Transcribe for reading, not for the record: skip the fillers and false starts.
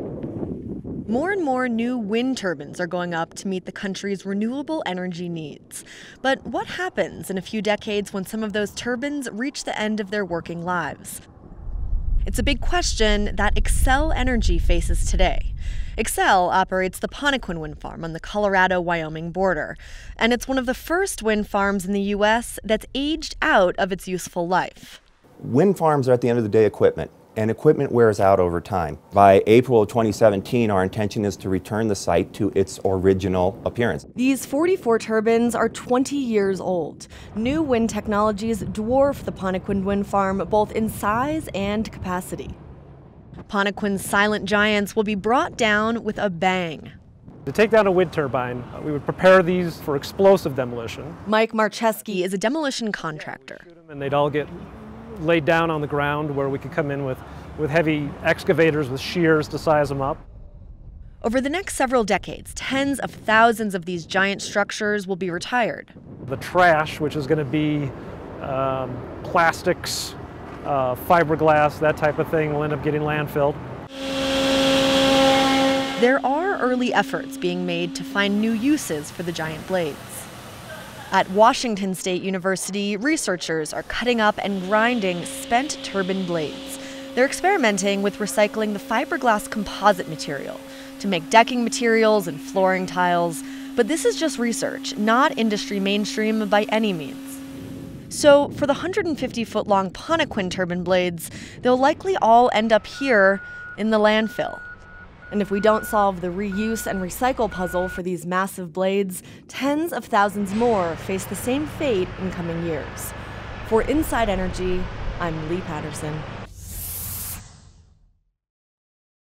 More and more new wind turbines are going up to meet the country's renewable energy needs. But what happens in a few decades when some of those turbines reach the end of their working lives? It's a big question that Xcel Energy faces today. Xcel operates the Ponnequin Wind Farm on the Colorado-Wyoming border, and it's one of the first wind farms in the U.S. that's aged out of its useful life. Wind farms are, at the end of the day, equipment, and equipment wears out over time. By April of 2017, our intention is to return the site to its original appearance. These 44 turbines are 20 years old. New wind technologies dwarf the Pontic Wind Farm both in size and capacity. Ponnequin's silent giants will be brought down with a bang. To take down a wind turbine, we would prepare these for explosive demolition. Mike Marcheski is a demolition contractor. And they'd all get laid down on the ground where we could come in with heavy excavators with shears to size them up. Over the next several decades, tens of thousands of these giant structures will be retired. The trash, which is going to be plastics, fiberglass, that type of thing, will end up getting landfilled. There are early efforts being made to find new uses for the giant blades. At Washington State University, researchers are cutting up and grinding spent turbine blades. They're experimenting with recycling the fiberglass composite material to make decking materials and flooring tiles. But this is just research, not industry mainstream by any means. So for the 150-foot-long Ponnequin turbine blades, they'll likely all end up here in the landfill. And if we don't solve the reuse and recycle puzzle for these massive blades, tens of thousands more face the same fate in coming years. For Inside Energy, I'm Leigh Paterson.